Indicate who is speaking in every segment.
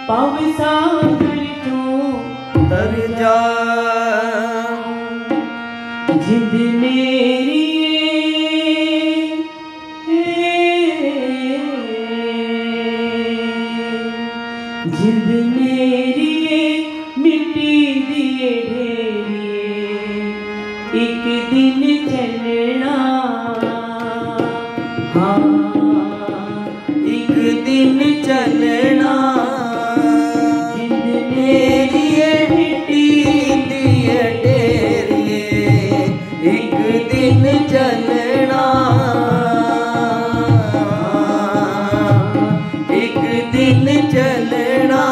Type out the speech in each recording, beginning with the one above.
Speaker 1: पव सागर चों तर जा। जिंद मेरी जिंद मेरी मिट्टी दिए ढेरी एक दिन चलना। हाँ एक दिन चलना। जिंद मेरी मिट्टी दिए ढेरी एक दिन चलना। एक दिन चलना।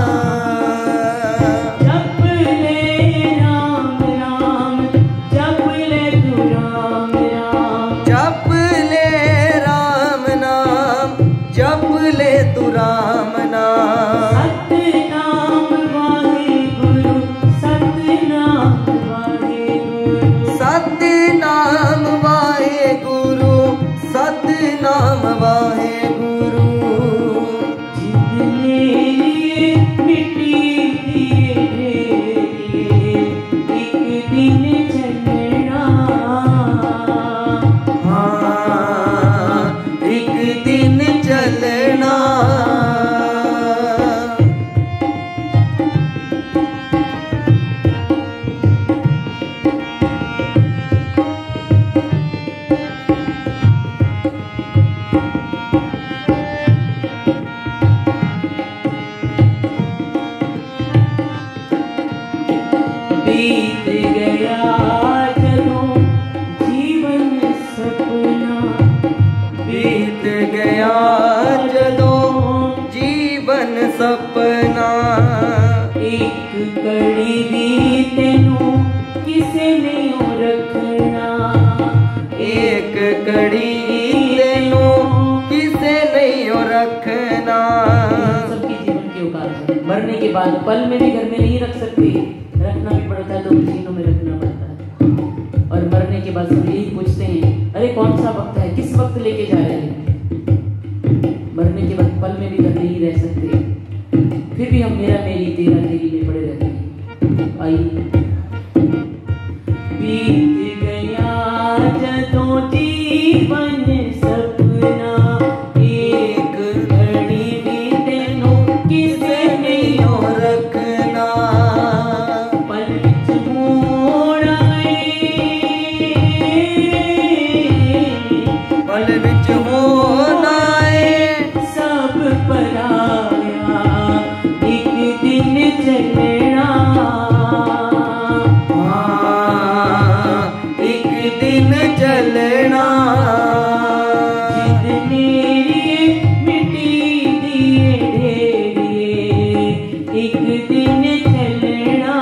Speaker 1: जप ले राम राम जप ले तू राम राम।
Speaker 2: जप ले राम नाम जप ले तू राम नाम।
Speaker 1: सतनाम वाहे गुरु सतनाम वाहे गुरु।
Speaker 2: सतनाम वाहे गुरु सतनाम वाहे गुरु।
Speaker 1: जिंद मेरी मिट्टी दिए ढेरी एक दिन चलना।
Speaker 2: हाँ एक दिन चलना।
Speaker 1: बीत गया चलो जीवन सपना।
Speaker 2: बीत गया जदों जीवन सपना।
Speaker 1: एक कड़ी भी तेनू किसे नहीं रखना।
Speaker 2: एक कड़ी तेनू किसे नहीं रखना।
Speaker 1: सबकी जीवन के औकात है। मरने के बाद पल में भी घर में नहीं रख सकते, रखना भी पड़ता है तो मशीनों में रखना पड़ता है। और मरने के बाद सब यही पूछते हैं अरे कौन सा वक्त है, किस वक्त लेके जा रहे हैं। मरने के बाद पल में भी घर नहीं रह सकते, फिर भी हम मेरा मेरी तेरा तेरी में पड़े रहते हैं। आइए। बीत गया जदों जीवन सपना। एक घड़ी भी तेनू किसे नहीं
Speaker 2: रखना।
Speaker 1: पल विच मोड़ आए।
Speaker 2: पल विच मोड़ आए।
Speaker 1: सब पराया एक दिन चलना।
Speaker 2: हाँ एक दिन चलना।
Speaker 1: जिंद मेरी मिट्टी दिए ढेरी एक दिन चलना।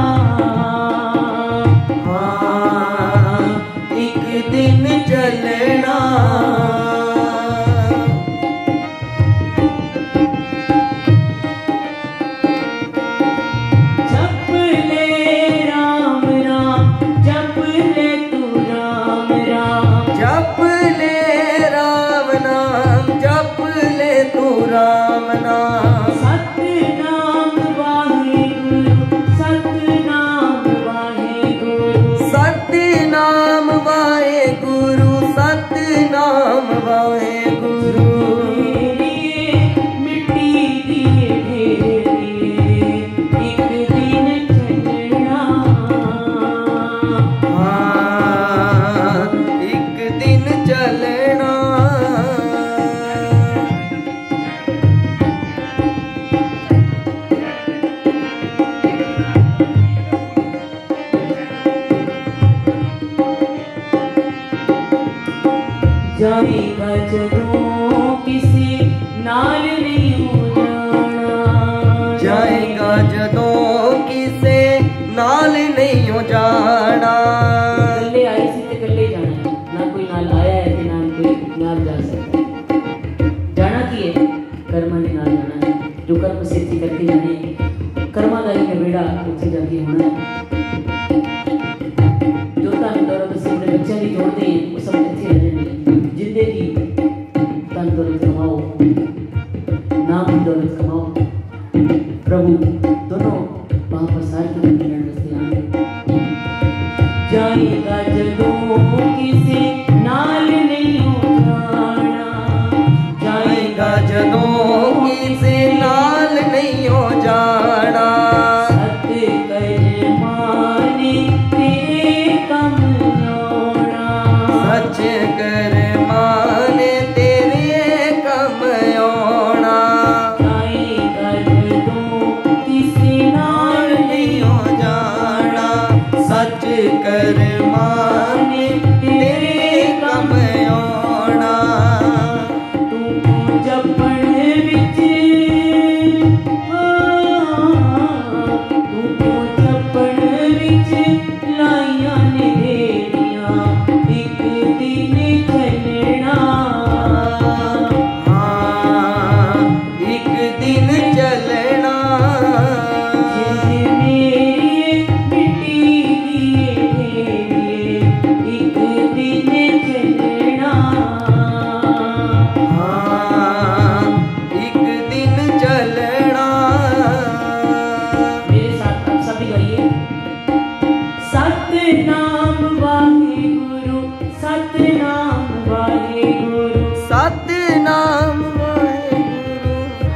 Speaker 2: हाँ एक दिन चलना।
Speaker 1: जप ले राम राम जप ले तू राम राम।
Speaker 2: जप ले राम नाम जप ले तू राम नाम।
Speaker 1: सतनाम वाहे गुरु सतनाम वाहे गुरु।
Speaker 2: सतनाम वाहे गुरु सतनाम वाहे गुरु।
Speaker 1: मेरी मिट्टी दिए ढेरी एक दिन चलना।
Speaker 2: हाँ एक दिन चलना।
Speaker 1: जाएगा जदों किसी नाल नहीं हो जाना।
Speaker 2: जाएगा जदों किसे नाल नहीं हो जाना।
Speaker 1: कल्ले आए सी ते कल्ले जाना है, ना कोई नाल आया है ते ना कोई नाल जा सकता है। जाना की है कर्मा ने नाल जाना है। जो कर्म सिद्धि करके जाने कर्माधारी का बेड़ा उत्थे जाके होना है। जो तन दौलत से अपने बच्चे भी जोड़ते हैं वो सब इत्थे रह जाने। जिंदगी तन दौलत कमाओ, नाम दौलत कमाओ, प्रभु दोनों वहां पसार के मिलन रस्ते आए। जाएगा जदों किसे नाल नहीं हो जाना,
Speaker 2: जाएगा जदों किसे नाल नहीं हो जाना।
Speaker 1: सत कर माने तेरे कम आना,
Speaker 2: सच कर माने तेरे कम आना।
Speaker 1: जाएगा जदों किसे नाल नहीं हो
Speaker 2: जाना, सच कर माने तेरे कम आना।
Speaker 1: तू जपण विच तू जपण विच लाइया ने देरियां एक दिन चलना।
Speaker 2: हाँ, एक दिन चलना।
Speaker 1: जिंद मेरी मिट्टी दिए ढेरिए एक दिन चलना।
Speaker 2: हाँ, एक दिन चलना।
Speaker 1: मेरे साथ आप सभी गाइए। सतनाम वाहिगुरु, सतनाम वाहिगुरु,
Speaker 2: सतनाम वाहिगुरु,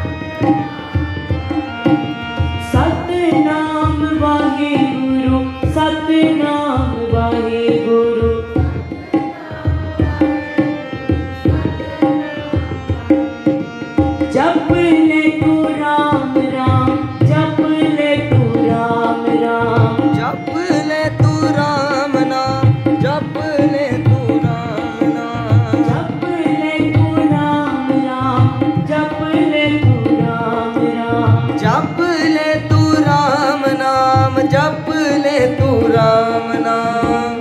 Speaker 1: सतनाम वाहिगुरु, सतनाम वाहिगुरु। जप ले तू राम राम, जप ले तू राम राम,
Speaker 2: जप ले तू राम नाम, जप ले तू राम नाम।
Speaker 1: जप ले तू राम राम, जप ले तू राम राम।
Speaker 2: जप ले तू राम नाम, जप ले तू राम नाम।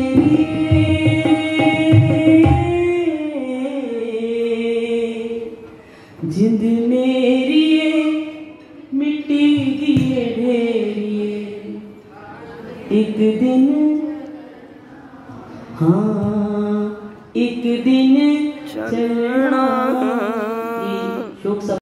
Speaker 1: जिंद मेरी मिट्टी दिए ढेरिए एक दिन, हाँ एक दिन चलना।